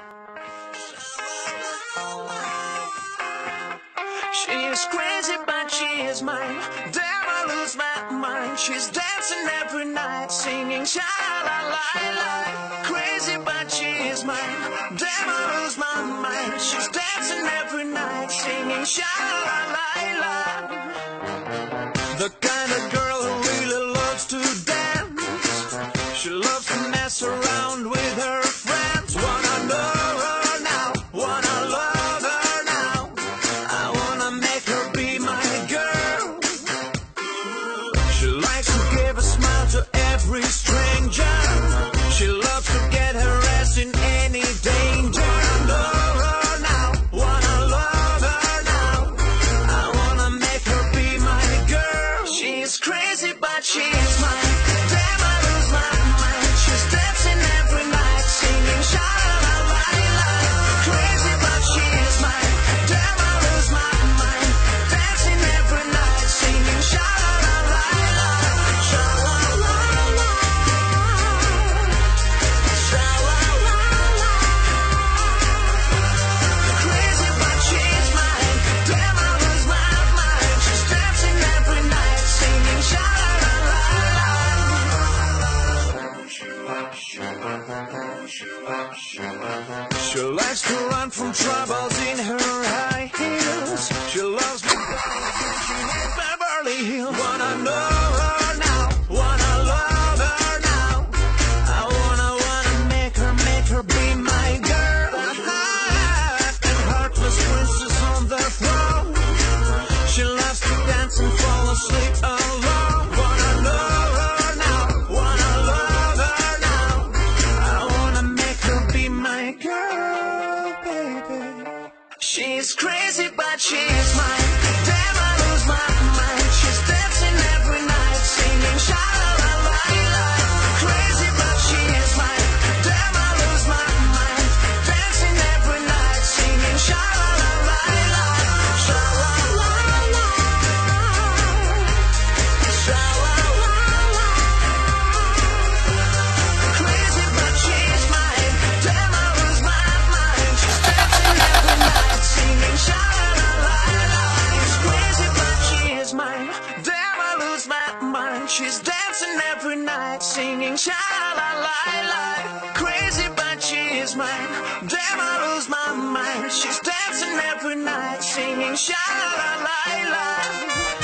She is crazy, but she is mine. Damn, I lose my mind. She's dancing every night, singing sha-la-la-la. Crazy, but she is mine. Damn, I lose my mind. She's dancing every night, singing sha-la-la-la. The kind of girl who really loves to dance. She loves to mess around with her friends. Wanna know her now, wanna love her now. I wanna make her be my girl. She likes to give a smile to every stranger. She loves to get her ass in any danger. Know her now, wanna love her now. I wanna make her be my girl. She's crazy, but she's mine. Damn, I lose my mind. She's dancing every night, singing sha-la-la-la. Crazy, but she is mine. Damn, I lose my mind. Dancing every night, singing sha-la-la-la. Sha-la-la-la. Sha-la-la-la. Crazy, but she's mine. Damn, I lose my mind. She's dancing every night, singing sha-la-la-la. She likes to run from troubles in her high heels. She loves me, she hates Beverly Hills. Wanna know her now, wanna love her now. I wanna make her be my girl. And heartless princess on the throne. She loves to dance and fall asleep alone. Wanna know her now, wanna love her now. I wanna make her be my girl, baby. She's crazy, but she's mine. Damn, I lose my mind. She's dancing every night, singing sha-la-la-la. Crazy, but she is mine. Damn, I lose my mind. Dancing every night, singing sha-la-la-la. Sha-la-la-la. Sha-la-la-la. Crazy, but she's mine. Damn, I lose my mind. She's dancing every night, singing sha-la-la-la. She's crazy, but she is mine. Damn, I lose my mind. She's dancing every night, singing sha-la-la-la. Crazy, but she is mine. Damn, I lose my mind. She's dancing every night, singing sha-la-la-la.